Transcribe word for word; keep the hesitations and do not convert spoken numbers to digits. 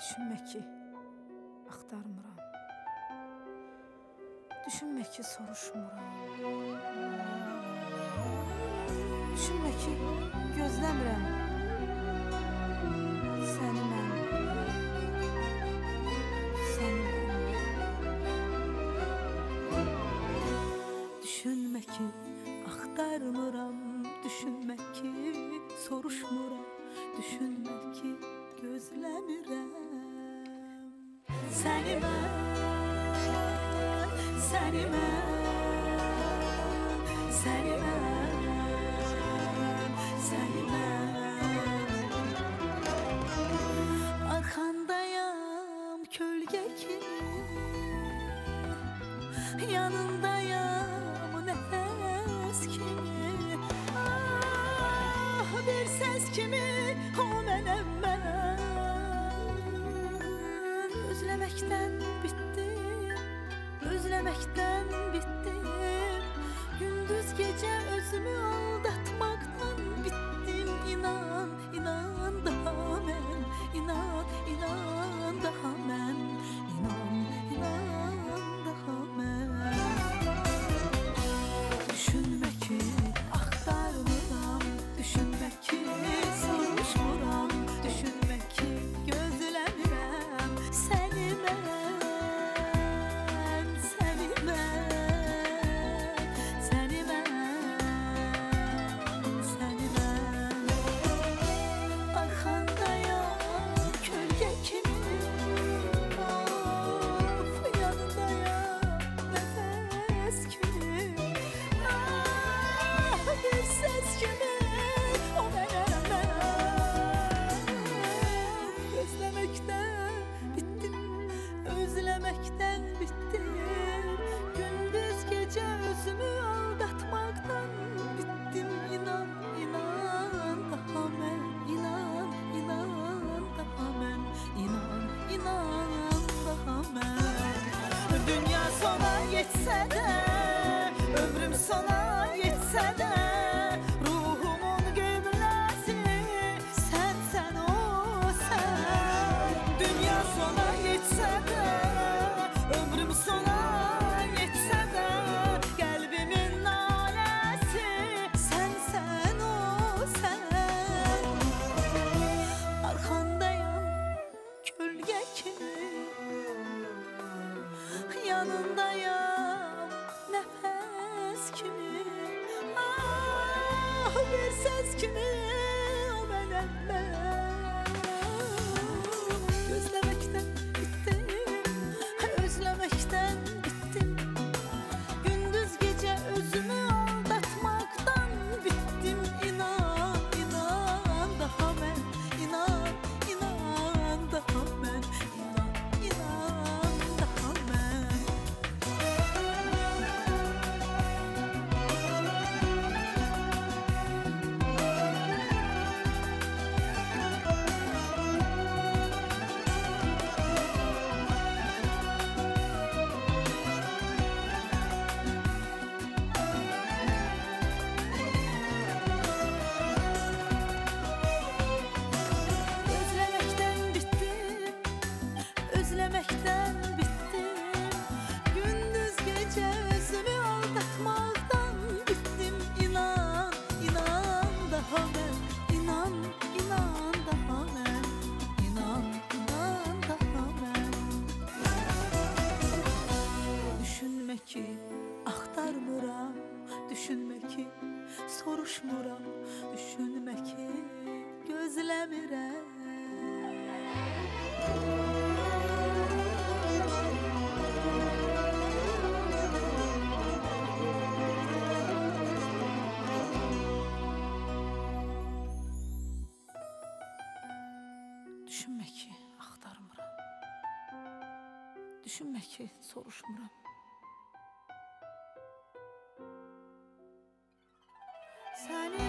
Düşünmə ki, axtarmıram. Düşünmə ki, soruşmuram. Düşünmə ki, gözləmirəm. Səni mən, səni mən. Düşünmə ki, axtarmıram. Düşünmə ki, soruşmuram. Düşünmə ki, gözləmirəm. Səni mən, səni mən, səni mən, səni mən. Arxandayam kölgə kimi, yanındayam nəfəs kimi. Ah, bir səs kimi o mənəm mən. Özlemekten bittim, özlemekten bittim. Gündüz gece özümü aldatmaktan bittim. İnan, inan daha ben, inan, inan daha ben, inan, inan daha ben. Düşünme ki axtarmıram, düşünme ki soruşmuram, düşünme ki gözləmirəm. Səni mən, səni mən, səni mən, səni mən. Arxandayam kölgə kimi, of, yanındayam nəfəs kimi. Ah, bir səs kimi o mənəm mən. Gözləməkdən bittim, özlemekten bittim. Gündüz gece özümü aldatmaktan bittim. İnan, inan daha ben, inan, inan daha ben, inan, inan daha ben. Dünya sona yetse de, ömrüm sona yetse de, ruhumun kıblesi sen, sen o sen. Dünya sona yetse de, ömrüm sona yetse de, kalbimin nalesi sen, sen o sen. Arkandayım kölge kimi, yanındayım nefes kimi. Ah, bir ses kimi o mənəm mən. Gözləməkdən bittim, özlemekten bittim. Gündüz gece özümü aldatmaktan bittim. İnan, inan daha ben, inan, inan daha ben, inan, inan daha ben. Özlemekten bittim, özlemekten bittim. Gündüz gece özümü aldatmaktan bittim. İnan, inan daha ben, inan, inan daha ben, inan, inan daha ben. Düşünme ki axtarmıram, düşünme ki soruşmuram, düşünme ki gözləmirəm. Düşünme ki axtarmıram, düşünme ki soruşmuram. Səni